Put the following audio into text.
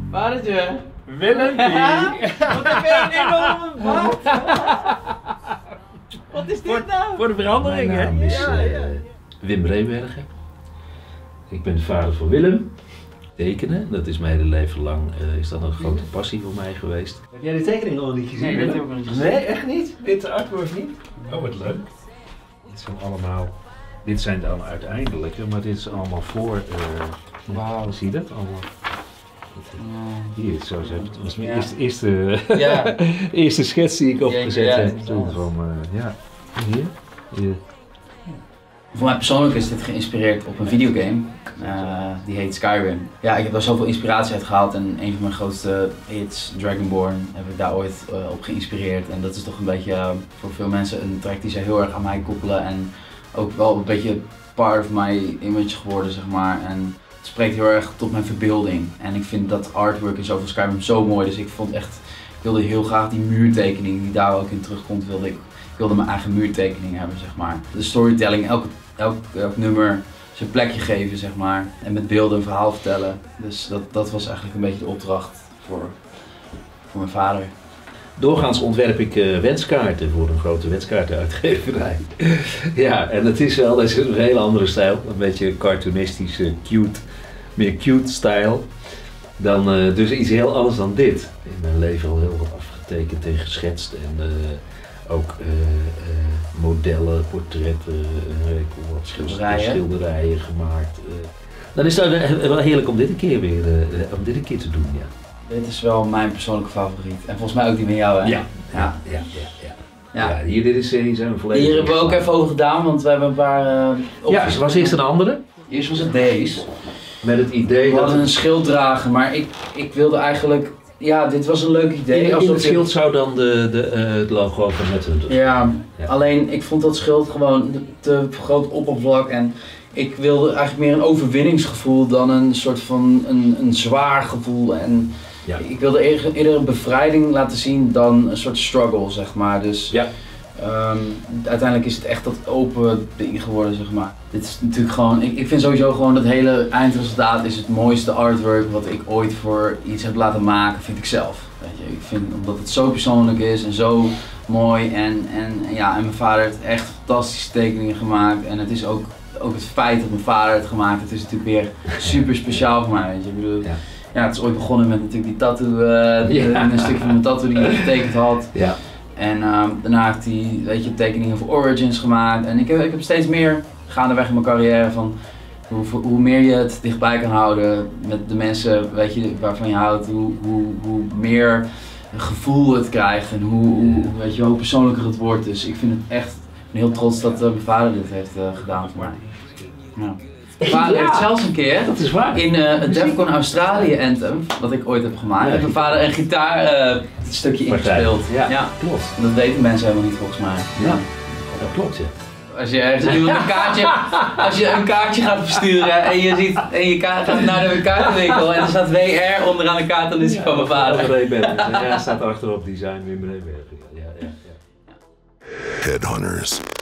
Vadertje. Willempie. Wat heb jij een enorme baard? Wat is dit nou? Voor de verandering, hè? Mijn naam is Ja. Wim Breebergen. Ik ben de vader van Willem. Tekenen, dat is mijn hele leven lang is dat een grote passie voor mij geweest. Heb jij de tekening al niet gezien? Nee, dat Willem? heb ik nog niet gezien. Nee, echt niet? Dit artwork niet? Oh, wat leuk. Dit zijn allemaal, dit zijn dan uiteindelijke, maar dit is allemaal voor, Wauw. zie je dat allemaal? Hier, zo is het. Dat was mijn Ja. eerste, Ja. eerste schets die ik opgezet Ja, heb. ja. Toen van, ja, hier. Voor mij persoonlijk is dit geïnspireerd op een videogame. Die heet Skyrim. Ja, ik heb daar zoveel inspiratie uit gehaald en een van mijn grootste hits, Dragonborn, heb ik daar ooit op geïnspireerd. En dat is toch een beetje voor veel mensen een track die ze heel erg aan mij koppelen en ook wel een beetje part of my image geworden, zeg maar. En het spreekt heel erg tot mijn verbeelding. En ik vind dat artwork in zoveel Skyrim zo mooi, dus ik wilde heel graag die muurtekening die daar ook in terugkomt, ik wilde mijn eigen muurtekening hebben, zeg maar. De storytelling, elk nummer zijn plekje geven, zeg maar. En met beelden een verhaal vertellen. Dus dat was eigenlijk een beetje de opdracht voor mijn vader. Doorgaans ontwerp ik wenskaarten voor een grote wenskaartenuitgeverij. Ja, en het is wel, dat is een hele andere stijl. Een beetje cartoonistisch, cute, meer cute stijl. Dan, dus iets heel anders dan dit. In mijn leven al heel wat afgetekend en geschetst. En ook modellen, portretten, schilderijen gemaakt. Dan is het wel heerlijk om dit een keer weer te doen, ja. Dit is wel mijn persoonlijke favoriet. En volgens mij ook die van jou, hè? Ja. Hier, dit is, hier zijn we volledig. Hier hebben we ook even over gedaan, want we hebben een paar ja, er was eerst een andere. Eerst was het deze. Met het idee We dat hadden een schild dragen, maar ik wilde eigenlijk... Ja, dit was een leuk idee. in het schild zou dan het logo van Medhunter. Ja, Ja. alleen ik vond dat schild gewoon te groot oppervlak en ik wilde eigenlijk meer een overwinningsgevoel dan een soort van een zwaar gevoel. En Ja. ik wilde eerder een bevrijding laten zien dan een soort struggle, zeg maar. Dus Ja. uiteindelijk is het echt dat open ding geworden, zeg maar. Dit is natuurlijk gewoon, ik vind sowieso gewoon dat hele eindresultaat is het mooiste artwork wat ik ooit voor iets heb laten maken, vind ik zelf. Weet je, ik vind, omdat het zo persoonlijk is en zo mooi en mijn vader heeft echt fantastische tekeningen gemaakt en het is ook het feit dat mijn vader het gemaakt heeft, is natuurlijk weer super speciaal voor mij, weet je. Ik bedoel, ja, het is ooit begonnen met natuurlijk die tattoo, een stuk van mijn tattoo die hij getekend had. Ja. En daarna heeft hij, weet je, tekeningen voor Origins gemaakt. En ik heb steeds meer gaandeweg in mijn carrière van hoe meer je het dichtbij kan houden met de mensen, weet je, waarvan je houdt, hoe meer gevoel het krijgt en weet je, hoe persoonlijker het wordt. Dus ik vind het echt, ik ben heel trots dat mijn vader dit heeft gedaan voor mij. Ja. Mijn vader heeft zelfs een keer Dat is waar. in het Defcon Australië anthem, wat ik ooit heb gemaakt, heeft mijn vader een gitaarstukje ingespeeld. Ja, klopt. Dat weten mensen helemaal niet volgens mij. Ja, dat klopt, ja. Als je ergens iemand een kaartje gaat versturen en je gaat naar de kaartenwinkel en er staat WR onderaan de kaart, dan is hij van mijn vader. Ja, staat achterop design Wim Breebergen. Ja. Headhunters.